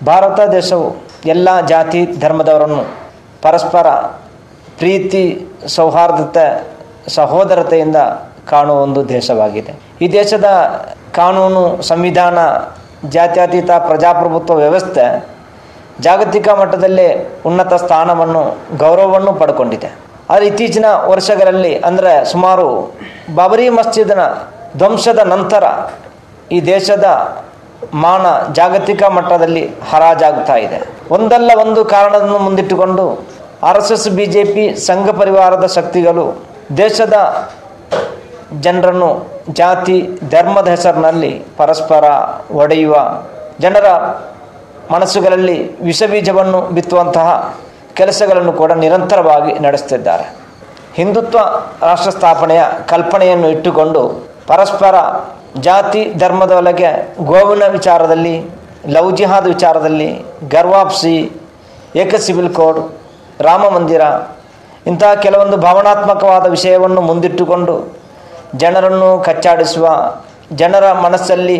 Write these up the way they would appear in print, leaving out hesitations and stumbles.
ಭಾರತ ದೇಶವು ಎಲ್ಲ ಜಾತಿ ಧರ್ಮದವರನ್ನು ಪರಸ್ಪರ ಪ್ರೀತಿ, ಸೌಹಾರ್ದತೆ, ಸಹೋದರತೆಯಿಂದ ಕಾಣುವ ಒಂದು ದೇಶವಾಗಿದೆ. ಈ ದೇಶದ ಕಾನೂನು, ಸಂವಿಧಾನ, ಜಾತ್ಯತೀತ ಪ್ರಜಾಪ್ರಭುತ್ವ ವ್ಯವಸ್ಥೆ ಜಾಗತಿಕ ಮಟ್ಟದಲ್ಲಿ ಉನ್ನತ ಸ್ಥಾನವನ್ನು, ಗೌರವವನ್ನು ಪಡ್ಕೊಂಡಿದೆ. ಆದರೆ ಇತ್ತೀಚಿನ ವರ್ಷಗಳಲ್ಲಿ, ಅಂದರೆ ಸುಮಾರು ಬಾಬರಿ ಮಸ್ಜಿದ್ನ ಧ್ವಂಸದ ನಂತರ ಈ ದೇಶದ ಮಾನ ಜಾಗತಿಕ ಮಟ್ಟದಲ್ಲಿ ಹರಾಜಾಗ್ತಾ ಇದೆ. ಒಂದಲ್ಲ ಒಂದು ಕಾರಣವನ್ನು ಮುಂದಿಟ್ಟುಕೊಂಡು RSS, BJP, ಸಂಘ ಪರಿವಾರದ ಶಕ್ತಿಗಳು ದೇಶದ ಜನರನ್ನು ಜಾತಿ, ಧರ್ಮದ ಹೆಸರಿನಲ್ಲಿ ಪರಸ್ಪರ ಒಡೆಯುವ, ಜನರ ಮನಸ್ಸುಗಳಲ್ಲಿ ವಿಷಬೀಜವನ್ನು ಬಿತ್ತುವಂತಹ ಕೆಲಸಗಳನ್ನು ಕೂಡ ನಿರಂತರವಾಗಿ ನಡೆಸುತ್ತಿದ್ದಾರೆ. ಹಿಂದುತ್ವ ರಾಷ್ಟ್ರ ಸ್ಥಾಪನೆಯ ಕಲ್ಪನೆಯನ್ನು ಇಟ್ಟುಕೊಂಡು ಪರಸ್ಪರ ಜಾತಿ, ಧರ್ಮದ ಒಳಗೆ ಗೋವಿನ ವಿಚಾರದಲ್ಲಿ, ಲವ್ ಜಿಹಾದ್ ವಿಚಾರದಲ್ಲಿ, ಗರ್ವಾಪ್ಸಿ, ಏಕ ಸಿವಿಲ್ ಕೋಡ್, ರಾಮ ಮಂದಿರ ಇಂತಹ ಕೆಲವೊಂದು ಭಾವನಾತ್ಮಕವಾದ ವಿಷಯವನ್ನು ಮುಂದಿಟ್ಟುಕೊಂಡು ಜನರನ್ನು ಕಚ್ಚಾಡಿಸುವ, ಜನರ ಮನಸ್ಸಲ್ಲಿ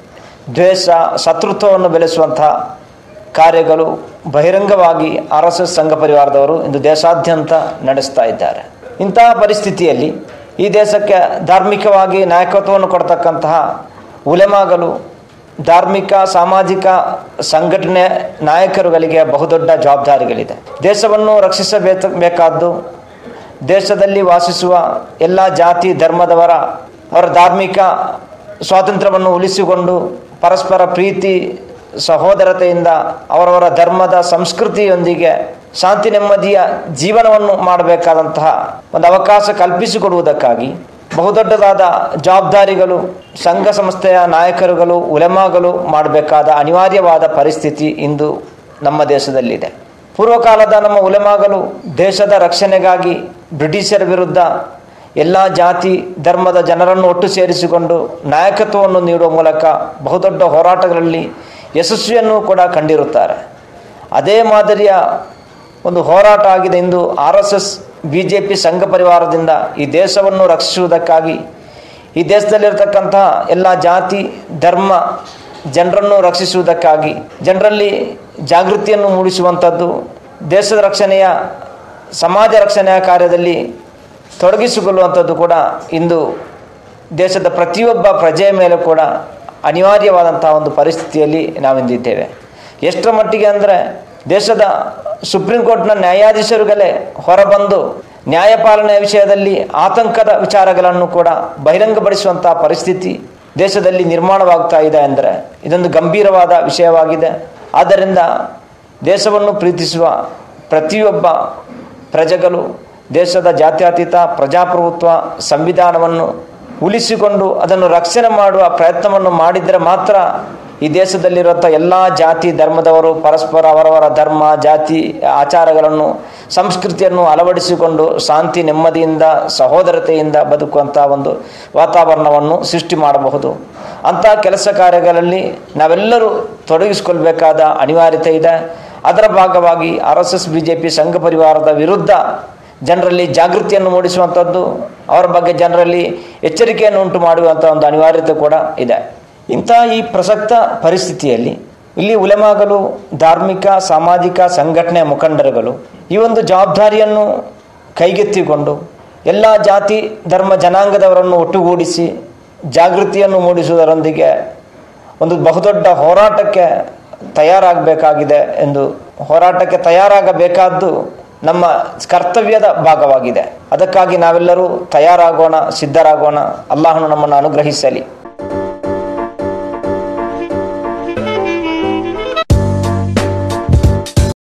ದ್ವೇಷ, ಶತ್ರುತ್ವವನ್ನು ಬೆಳೆಸುವಂತಹ ಕಾರ್ಯಗಳು ಬಹಿರಂಗವಾಗಿ RSS ಸಂಘ ಪರಿವಾರದವರು ಇಂದು ದೇಶಾದ್ಯಂತ ನಡೆಸ್ತಾ ಇದ್ದಾರೆ. ಇಂತಹ ಪರಿಸ್ಥಿತಿಯಲ್ಲಿ ಈ ದೇಶಕ್ಕೆ ಧಾರ್ಮಿಕವಾಗಿ ನಾಯಕತ್ವವನ್ನು ಕೊಡ್ತಕ್ಕಂತಹ ಉಲೆಮಾಗಳು, ಧಾರ್ಮಿಕ, ಸಾಮಾಜಿಕ ಸಂಘಟನೆ ನಾಯಕರುಗಳಿಗೆ ಬಹುದೊಡ್ಡ ಜವಾಬ್ದಾರಿಗಳಿದೆ. ದೇಶವನ್ನು ರಕ್ಷಿಸಬೇಕಾದ್ದು ದೇಶದಲ್ಲಿ ವಾಸಿಸುವ ಎಲ್ಲ ಜಾತಿ ಧರ್ಮದವರ ಅವರ ಧಾರ್ಮಿಕ ಸ್ವಾತಂತ್ರ್ಯವನ್ನು ಉಳಿಸಿಕೊಂಡು ಪರಸ್ಪರ ಪ್ರೀತಿ, ಸಹೋದರತೆಯಿಂದ ಅವರವರ ಧರ್ಮದ ಸಂಸ್ಕೃತಿಯೊಂದಿಗೆ ಶಾಂತಿ ನೆಮ್ಮದಿಯ ಜೀವನವನ್ನು ಮಾಡಬೇಕಾದಂತಹ ಒಂದು ಅವಕಾಶ ಕಲ್ಪಿಸಿಕೊಡುವುದಕ್ಕಾಗಿ ಬಹುದೊಡ್ಡದಾದ ಜವಾಬ್ದಾರಿಗಳು ಸಂಘ ಸಂಸ್ಥೆಯ ನಾಯಕರುಗಳು, ಉಲೆಮಾಗಳು ಮಾಡಬೇಕಾದ ಅನಿವಾರ್ಯವಾದ ಪರಿಸ್ಥಿತಿ ಇಂದು ನಮ್ಮ ದೇಶದಲ್ಲಿದೆ. ಪೂರ್ವಕಾಲದ ನಮ್ಮ ಉಲೆಮಾಗಳು ದೇಶದ ರಕ್ಷಣೆಗಾಗಿ ಬ್ರಿಟಿಷರ ವಿರುದ್ಧ ಎಲ್ಲ ಜಾತಿ ಧರ್ಮದ ಜನರನ್ನು ಒಟ್ಟು ಸೇರಿಸಿಕೊಂಡು ನಾಯಕತ್ವವನ್ನು ನೀಡುವ ಮೂಲಕ ಬಹುದೊಡ್ಡ ಹೋರಾಟಗಳಲ್ಲಿ ಯಶಸ್ವಿಯನ್ನು ಕೂಡ ಕಂಡಿರುತ್ತಾರೆ. ಅದೇ ಮಾದರಿಯ ಒಂದು ಹೋರಾಟ ಆಗಿದೆ ಇಂದು RSS, BJP ಸಂಘ ಪರಿವಾರದಿಂದ ಈ ದೇಶವನ್ನು ರಕ್ಷಿಸುವುದಕ್ಕಾಗಿ, ಈ ದೇಶದಲ್ಲಿರತಕ್ಕಂತಹ ಎಲ್ಲ ಜಾತಿ ಧರ್ಮ ಜನರನ್ನು ರಕ್ಷಿಸುವುದಕ್ಕಾಗಿ, ಜನರಲ್ಲಿ ಜಾಗೃತಿಯನ್ನು ಮೂಡಿಸುವಂಥದ್ದು, ದೇಶದ ರಕ್ಷಣೆಯ, ಸಮಾಜ ರಕ್ಷಣೆಯ ಕಾರ್ಯದಲ್ಲಿ ತೊಡಗಿಸಿಕೊಳ್ಳುವಂಥದ್ದು ಕೂಡ ಇಂದು ದೇಶದ ಪ್ರತಿಯೊಬ್ಬ ಪ್ರಜೆಯ ಮೇಲೆ ಕೂಡ ಅನಿವಾರ್ಯವಾದಂಥ ಒಂದು ಪರಿಸ್ಥಿತಿಯಲ್ಲಿ ನಾವಿಂದಿದ್ದೇವೆ. ಎಷ್ಟರ ಮಟ್ಟಿಗೆ ಅಂದರೆ ದೇಶದ ಸುಪ್ರೀಂ ಕೋರ್ಟ್ನ ನ್ಯಾಯಾಧೀಶರುಗಳೇ ಹೊರಬಂದು ನ್ಯಾಯಪಾಲನೆಯ ವಿಷಯದಲ್ಲಿ ಆತಂಕದ ವಿಚಾರಗಳನ್ನು ಕೂಡ ಬಹಿರಂಗಪಡಿಸುವಂಥ ಪರಿಸ್ಥಿತಿ ದೇಶದಲ್ಲಿ ನಿರ್ಮಾಣವಾಗ್ತಾ ಇದೆ ಅಂದರೆ ಇದೊಂದು ಗಂಭೀರವಾದ ವಿಷಯವಾಗಿದೆ. ಆದ್ದರಿಂದ ದೇಶವನ್ನು ಪ್ರೀತಿಸುವ ಪ್ರತಿಯೊಬ್ಬ ಪ್ರಜೆಗಳು ದೇಶದ ಜಾತ್ಯತೀತ ಪ್ರಜಾಪ್ರಭುತ್ವ ಸಂವಿಧಾನವನ್ನು ಉಳಿಸಿಕೊಂಡು ಅದನ್ನು ರಕ್ಷಣೆ ಮಾಡುವ ಪ್ರಯತ್ನವನ್ನು ಮಾಡಿದರೆ ಮಾತ್ರ ಈ ದೇಶದಲ್ಲಿರುವಂಥ ಎಲ್ಲ ಜಾತಿ ಧರ್ಮದವರು ಪರಸ್ಪರ ಅವರವರ ಧರ್ಮ, ಜಾತಿ, ಆಚಾರಗಳನ್ನು, ಸಂಸ್ಕೃತಿಯನ್ನು ಅಳವಡಿಸಿಕೊಂಡು ಶಾಂತಿ ನೆಮ್ಮದಿಯಿಂದ ಸಹೋದರತೆಯಿಂದ ಬದುಕುವಂಥ ಒಂದು ವಾತಾವರಣವನ್ನು ಸೃಷ್ಟಿ ಮಾಡಬಹುದು. ಅಂಥ ಕೆಲಸ ಕಾರ್ಯಗಳಲ್ಲಿ ನಾವೆಲ್ಲರೂ ತೊಡಗಿಸಿಕೊಳ್ಬೇಕಾದ ಅನಿವಾರ್ಯತೆ ಇದೆ. ಅದರ ಭಾಗವಾಗಿ RSS, BJP ಸಂಘ ಪರಿವಾರದ ವಿರುದ್ಧ ಜನರಲ್ಲಿ ಜಾಗೃತಿಯನ್ನು ಮೂಡಿಸುವಂಥದ್ದು, ಅವರ ಬಗ್ಗೆ ಜನರಲ್ಲಿ ಎಚ್ಚರಿಕೆಯನ್ನು ಉಂಟು ಮಾಡುವಂಥ ಒಂದು ಅನಿವಾರ್ಯತೆ ಕೂಡ ಇದೆ. ಇಂಥ ಈ ಪ್ರಸಕ್ತ ಪರಿಸ್ಥಿತಿಯಲ್ಲಿ ಇಲ್ಲಿ ಉಲೆಮಾಗಳು, ಧಾರ್ಮಿಕ ಸಾಮಾಜಿಕ ಸಂಘಟನೆಯ ಮುಖಂಡರುಗಳು ಈ ಒಂದು ಜವಾಬ್ದಾರಿಯನ್ನು ಕೈಗೆತ್ತಿಕೊಂಡು ಎಲ್ಲ ಜಾತಿ ಧರ್ಮ ಜನಾಂಗದವರನ್ನು ಒಟ್ಟುಗೂಡಿಸಿ ಜಾಗೃತಿಯನ್ನು ಮೂಡಿಸುವುದರೊಂದಿಗೆ ಒಂದು ಬಹುದೊಡ್ಡ ಹೋರಾಟಕ್ಕೆ ತಯಾರಾಗಬೇಕಾಗಿದೆ. ಹೋರಾಟಕ್ಕೆ ತಯಾರಾಗಬೇಕಾದ್ದು ನಮ್ಮ ಕರ್ತವ್ಯದ ಭಾಗವಾಗಿದೆ. ಅದಕ್ಕಾಗಿ ನಾವೆಲ್ಲರೂ ತಯಾರಾಗೋಣ, ಸಿದ್ಧರಾಗೋಣ. ಅಲ್ಲಾಹನು ನಮ್ಮನ್ನು ಅನುಗ್ರಹಿಸಲಿ.